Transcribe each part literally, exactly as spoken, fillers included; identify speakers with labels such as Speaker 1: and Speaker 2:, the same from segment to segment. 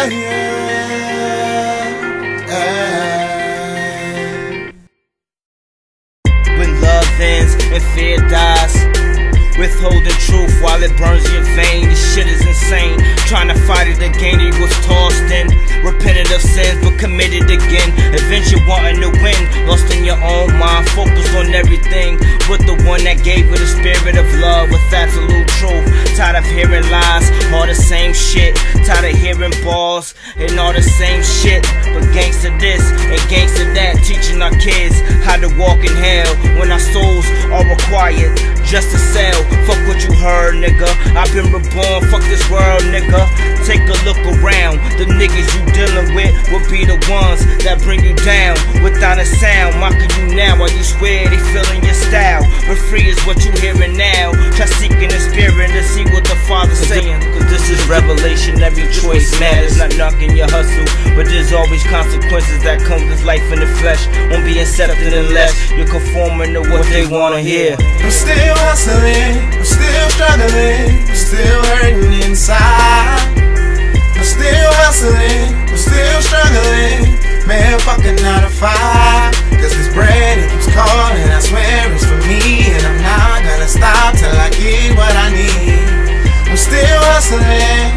Speaker 1: yeah, yeah.
Speaker 2: When love ends and fear dies, withholding truth while it burns your vein. This shit is insane. Trying to fight it again, he was tossed in. Repented of sins but committed again. Eventually wanting to win, lost in your own mind, focused on everything but the one that gave you the spirit of love with absolute truth. Tired of hearing lies, all the same shit. Tired of hearing balls and all the same shit. But gangsta this and gangsta that, teaching our kids how to walk in hell when our souls are required just to sell. Fuck what you heard, nigga. I've been reborn, fuck this world, nigga. Take a look around. The niggas you dealing with will be the ones that bring you down without a sound. Mocking you now while you swear they feeling your style. But free is what you hearing now. Try seeking the spirit to see what the Father's saying. Cause this is revelation, every choice matters. Not knocking your hustle, but there's always consequences that come with life in the flesh. Won't be accepted unless you're conforming to what they wanna hear.
Speaker 1: I'm still hustling, I'm still struggling, I'm still hurting inside. I'm still hustling, I'm still struggling, man, fucking nine to five. Cause this bread, it keeps calling, I swear it's for me. And I'm not gonna stop till I get what I need. I'm still hustling,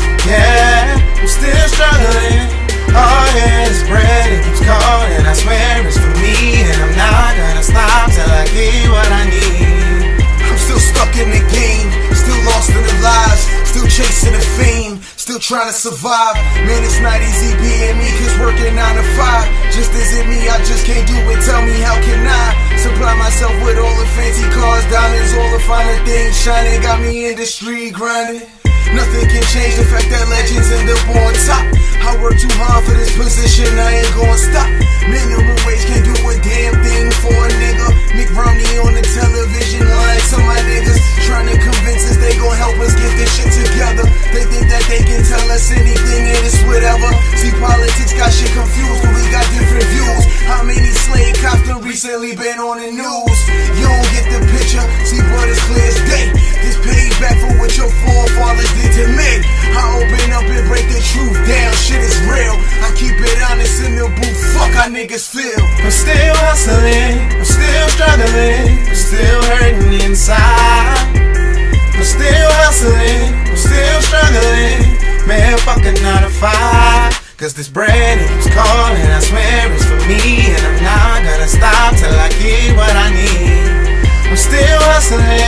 Speaker 1: yeah, I'm still struggling. Oh yeah, this bread, it keeps calling, I swear it's for me. And I'm not gonna stop till I get what I need. I'm still stuck in the game, still lost in the lies, still chasing the fame, still trying to survive. Man, it's not easy being me, cause working nine to five just isn't me, I just can't do it. Tell me how can I supply myself with all the fancy cars, diamonds, all the finer things shining, got me in the street grinding. Nothing can change the fact that legends end up on top. I work too hard for this position, I ain't gonna stop. Minimum wage can't do a damn thing for a nigga. Mick Romney on the television line, some of my niggas trying to convince us they gon' help us get this shit together. They think that they can tell us anything and it's whatever. See, politics got shit confused, but we got different views. How many slave cops done recently been on the news? You don't get the picture, see, but it's clear as day. This pays back for what your forefathers did to me. I open up and break the truth down, shit is real. I keep it honest in the booth, fuck how niggas feel. I'm still hustling, I'm still struggling, I'm still hurting inside. I'm still hustling, I'm still struggling, man, fucking nine to five. Cause this bread, it keeps calling, I swear it's for me. And I'm not gonna stop till I get what I need. I'm still hustling,